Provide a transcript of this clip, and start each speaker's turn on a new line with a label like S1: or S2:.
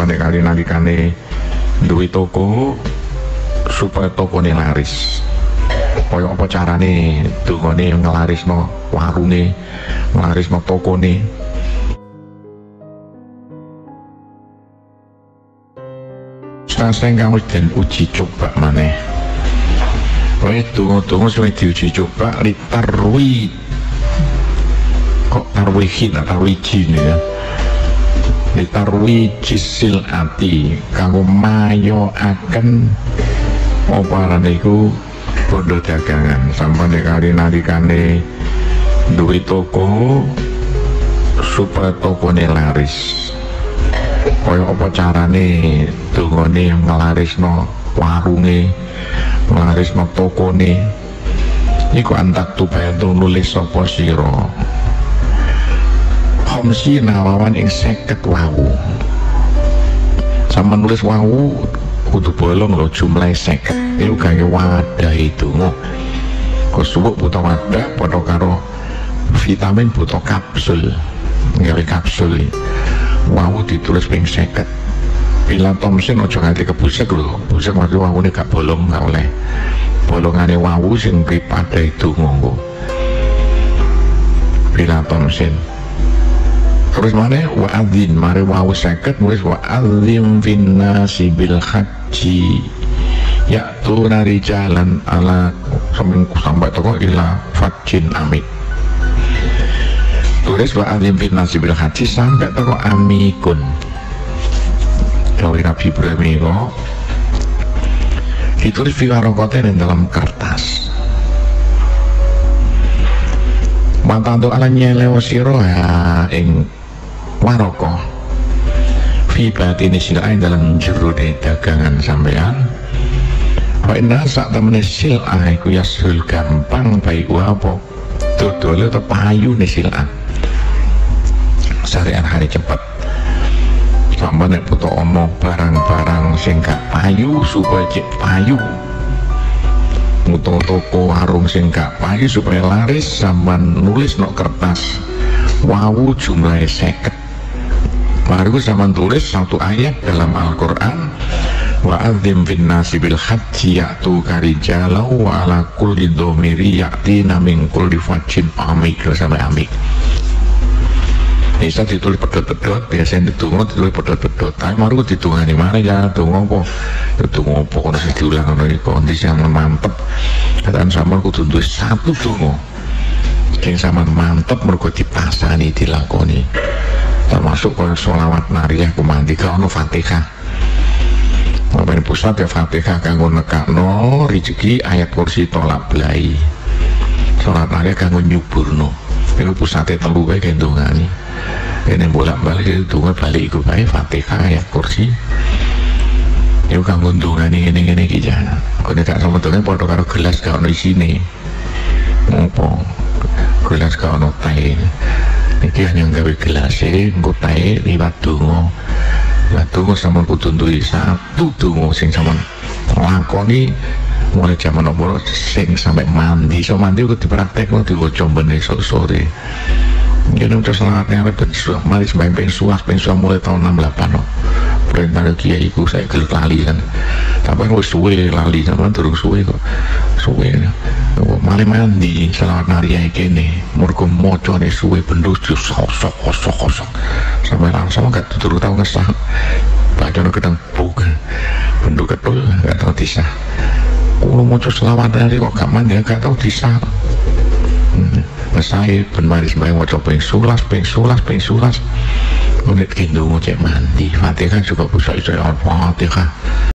S1: sampai kali nalikane duwe toko supaya tokone laris. Kaya apa carane dungane ngelarisno warunge, ngelarisno tokone. Sing kang wis den uji coba maneh. Kowe donga-donga sing diuji coba litarwi. Kok tarwihin atau tarwijin ya. Litarwi jisil ati kanggo mayoaken apa arane iku bondo dagangan sampai kali nalikane duwe toko supaya tokone laris. Kaya apa carane dongane ngelarisno warunge, ngelarisno tokone. Iku antak tubayatu nulis sapa sira. Khamsi nawawan ing 50 wawu. Sama nulis wawu kudu bolong lho jumlahe 50. Iku gawe wadah itu. Kok suwuk buta wadah padha karo vitamin buta kapsul. Gawe kapsul. Wawu ditulis ping 50. Bila Thompson aja nganti kebusek lho. Busek waktu wawune gak bolong gak oleh. Bolongane wawu sing padha itu nggo. Bila Thompson. Terus mana wa adzin mari wawu 50 nulis wa adzim finnasi bil haji. Ya tu nari jalan ala sampai toko ila fajin amik. Tulis wa alim finnasi bil haji sampai toko amikun. Kalau Nabi Ibrahim itu ditulis fiwarokoten dalam kertas. Mantantu ala nyelewa siro ya ing waroko fi batini silain dalam jerune dagangan sampean. Wa inna sak temene sil'ah iku yasul gampang baik apa dodole atau payu nih sil'ah syariat hari cepat sama nek butuh omong barang-barang sing gak payu supaya cek payu mutu toko warung sing gak payu supaya laris sama nulis no kertas wawu jumlahnya 50 baru sama tulis satu ayat dalam Al-Quran wa adzim finnasi bil haji ya'tu karijalau wa ala kulli dhamiri ya'tina min kulli fajin amik sampai amik. Bisa ditulis pedot-pedot, biasanya ditulis pedot-pedot. Tapi maru ditungani mana ya, tunggu apa? Tunggu apa kalau diulang lagi kondisi yang mantep. Dan sama kudu tulis satu tunggu. Yang sama mantep mergo dipasani dilakoni. Termasuk kalau sholawat nariyah kumanti kalau Fatihah. Ngapain pusat ya Fatihah kanggo nekakno rezeki ayat kursi tolak belai. Sholat nariyah kanggo nyuburno. Itu pusatnya telu bae gendongane. Ini bolak-balik itu balik iku bae Fatihah ayat kursi. Iku kanggo ndongane ngene-ngene iki jan. Kok nek sama dongane padha karo gelas gak ono isine. Ngopo? Gelas gak ono teh. Iki hanya gawe gelas engko teh liwat donga. Lah donga sampean kudu duwe satu donga sing sampean lakoni mulai zaman nomor sing sampai mandi. So mandi kudu dipraktekno diwaca ben esuk sore. Jadi untuk selangatnya ada pensuah, mari sebagai pensuah mulai tahun 68 no. Perintah kiai ku saya gelut lali kan. Tapi kan suwe lali, sampai turun suwe kok. Suwe mari mandi selawat nariyah kene. Murko moco nih suwe bendus kosok. Sampai langsung gak turun tahu ngesah. Baca no kedang bukan. Benduk ketul gak tahu disah. Kalau moco selawat nariyah kok gak mandi gak tahu disah. Saya penmari sebagai mau coba pensulas menit kindu mau cek mandi Fatihah juga bisa Fatihah